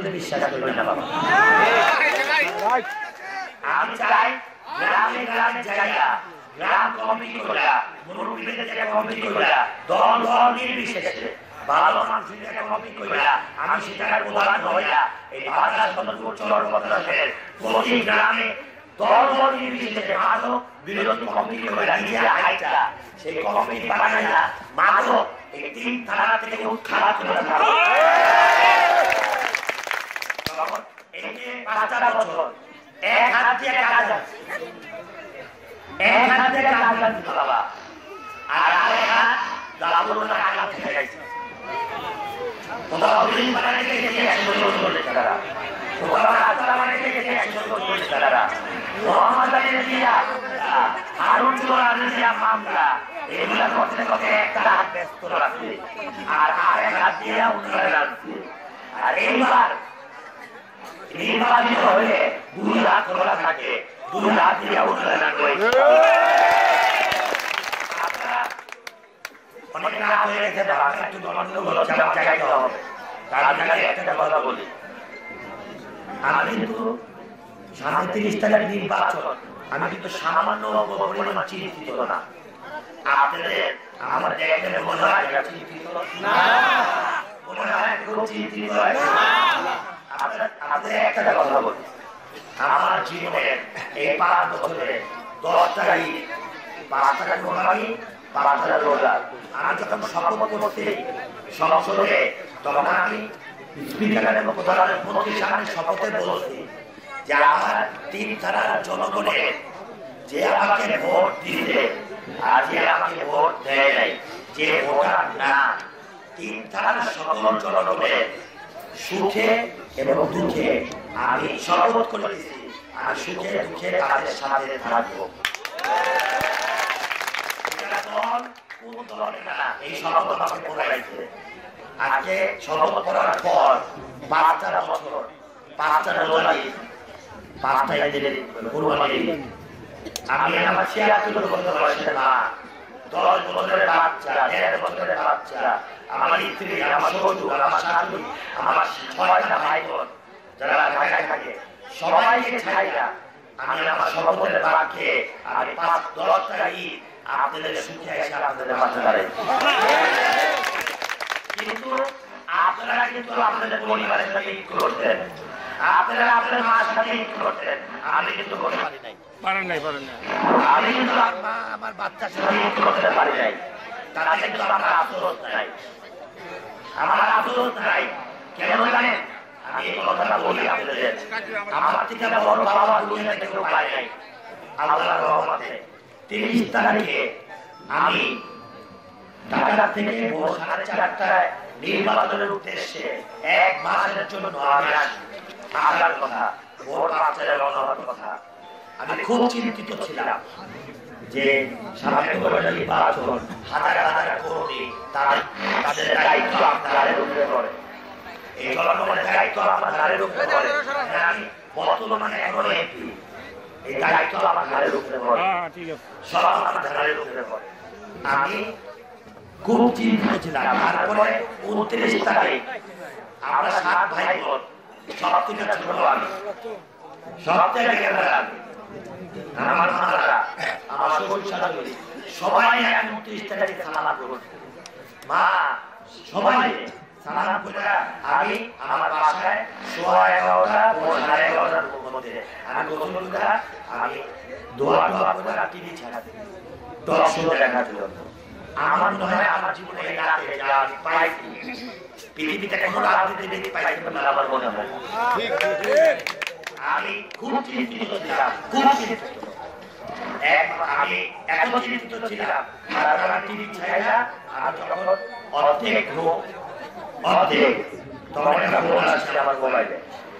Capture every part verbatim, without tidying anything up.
বিশ্বাস করি না বাবা। আমি চাই গ্রামে গ্রামে জায়গা গ্রাম কমিটি করে মুরব্বীদের জায়গা কমিটি করে দল দল নির্বিশেষে ভালো মানুষের জায়গা কমিটি করে আমি সেটার প্রধান হইয়া এই ভাষা সদরপুর চরপত্রের প্রতি গ্রামে দল দল নির্বিশেষে মাদক বিরোধী কমিটি করে নিজে আইটা সেই কমিটি বানাইয়া মাদক এই তিন থানা থেকে উৎখাত করে দেওয়া। এই যে পাঁচটা বছর এক হাত দিয়ে কাজ এক হাত দিয়ে কাজ করতে বাবা, আর আরেক হাত দালালুনা কাজ থেকে গেছে। তোমরা অভিযোগ বানাইতে গেছে একশো করতে তারা, তোমরা আসালা বানাইতে গেছে একশো করতে তারা, মোহাম্মদ আলী দিয়া হারুন চৌরানি দিয়া মামলা এগুলা করতে করতে একটা হাত ব্যস্ত রাখছে আর আরেক হাত দিয়ে উন্নয়ন রাখছে। আর এইবার নির্বাচিত হয়ে দুই হাত খোলা থাকে, দুই হাত দিয়ে উন্নয়ন রয়েছে। আপনারা অনেক রাত হয়ে গেছে, একটু গন্ডগোল হচ্ছে, আমার জায়গায় হবে। তার জায়গায় একটা কথা বলি, আমি কিন্তু সাড়ে তিরিশ তারিখ নির্বাচন, আমি কিন্তু সামান্য পরিমাণ চিন্তিত না। আপনাদের আমার জায়গায় মনে হয় চিন্তিত না, মনে হয় খুব চিন্তিত হয়। আপনাদের একটা কথা বলি, আমার জীবনের এই পাঁচ বছরে দশ টাকা ঈদ, পাঁচ টাকা কোরবানি, পাঁচ টাকা রোজা। আমি যখন শপথ করতে সংসদে তখন আমি স্পিকারের প্রধানের মন্ত্রীর সামনে শপথে বলছি যে আমার তিন থানার জনগণের যে আমাকে ভোট দিতে আর যে আমাকে ভোট দেয় নাই, যে ভোটার না, তিন থানার সকল জনগণের সুখে এবং দুঃখে আমি শপথ করেছি আর সুখে দুঃখে তাদের সাথে থাকবো। এই শপথ আমাকে করাইছে। আজকে শপথ করার পর পাঁচটা বছর, পাঁচটা রোজা, পাঁচটা ঈদের কুরবানি, আমি আমার ছিয়াত্তর বছর বয়সে না, দশ বছরের বাচ্চা, দেড় বছরের বাচ্চা, আমার স্ত্রী, আমার শ্বশুর, আমার শাশুড়ি, আমার ছয়টা ভাই বোন যারা ঢাকায় থাকে, সবাইকে ছাইরা আমি আমার শপথের বাক্যে আমি পাঁচ দশ টাকা ঈদ আপনাদের সুখে এসে আপনাদের মাঝে দাঁড়াই। কিন্তু আপনারা কিন্তু আপনাদের পরিবারের সাথে ঈদ করতেন, আপনারা আপনাদের মার সাথে ঈদ করতেন, আমি কিন্তু করতে পারি নাই। পারেন নাই, পারেন নাই। আমি কিন্তু আমার বাচ্চার সাথে ঈদ করতে পারি নাই, তারা কিন্তু আমার আফসোস নাই, আমার আফসোস নাই। কেন জানেন? আমি এই কথাটা বলি আপনাদের, আমার থেকে বড় বাবা দুনিয়াতে কেউ পায় নাই। আল্লাহর রহমতে তিরিশ তারিখে আমি ঢাকা থেকে ভোর সাড়ে চারটায় নির্বাচনের উদ্দেশ্যে এক মাসের জন্য আমি আসি। আসার কথা ভোর পাঁচটায় রওনা হওয়ার কথা। আমি খুব চিন্তিত ছিলাম যে সামনে নির্বাচন, হাজার হাজার কর্মী, তাদের দায়িত্ব আপনাদের উপরে পড়ে, এই জনগণের দায়িত্ব আমার ঘাড়ের উপরে পড়ে। আমি বর্তমানে এখনো এমপি, এই দায়িত্ব আমার ঘাড়ের উপরে পড়ে, সব আমার ঘাড়ের উপরে পড়ে। আমি খুব চিন্তিত ছিলাম। তারপরে উনত্রিশ তারিখ আমরা সাত ভাই বোন, সব থেকে ছোট আমি, সব থেকে আমি, আমার মারা, আমার শ্বশুর শাশুড়ি সবাই উনত্রিশ তারিখে সালাম করছে। মা সবাই সালাম করে আমি আমার বাসায় সোয়া এগারোটা ও সাড়ে এগারোটার মধ্যে আমি গোসল করে আমি দোয়া দোয়া করে টিভি ছাড়াতে দর্শক দেখার জন্য। আমার মনে হয় আমার জীবনে এই রাতে যা আমি পাইছি, পৃথিবীতে কোনো রাজনীতি দেখতে পাইছি বলে আমার মনে হয়। আমি খুব চিন্তিত ছিলাম, খুব চিন্তিত। আমি এত চিন্তিত ছিলাম, টিভি ছাড়া আমি যখন অর্ধেক ঘুম, অর্ধেক তখন একটা ফোন আসছে আমার মোবাইলে,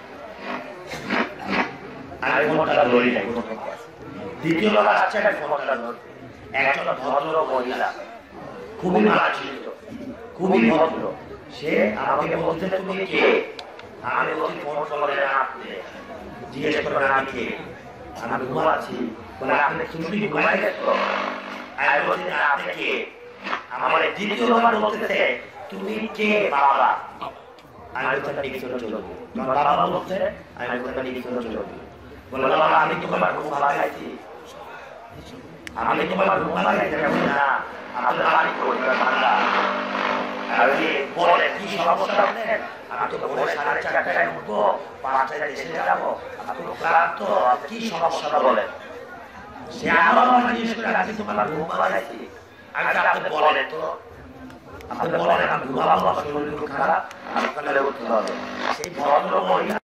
আমি ফোনটা ধরি নাই। দ্বিতীয় বার আসছে একটা ফোনটা ধরি, একজন ভদ্র মহিলা, খুবই মার্জিত, খুবই ভদ্র। সে আমাকে বলছে তুমি কে? আমি বলছি ফোন করে আপনি, জিজ্ঞেস করেন আমি কে? আমি ঘুমাচ্ছি, বলে আপনি তুমি ঘুমাই গেছো? আমি বলছি না, আপনি কে? আমার দ্বিতীয়বার বলতেছে তুমি কে বাবা? আমি বলছি ঠিক করে চলবে। তোমার বাবা বলছে আমি বলছি ঠিক করে চলবে। বলে বাবা আমি তোমার ঘুম লাগাইছি, আমি তোমার ঘুম লাগাইছি না, আপনার বাড়ি করে ঠান্ডা। আমি বলে কি সমস্যা আপনার? আমি তো ভোরে সাড়ে চারটায় উঠবো, পাঁচটায় দেশে যাবো, আপনি ক্লান্ত, কি সমস্যা বলেন? সে আমার জিজ্ঞেস করে আজকে তোমার ঘুম লাগাইছি। আমি আপনি বলেন তো, আপনি বলেন আমি ঘুমাবো, শরীর খারাপ, আপনাকে উঠতে হবে। সেই ভদ্র মহিলা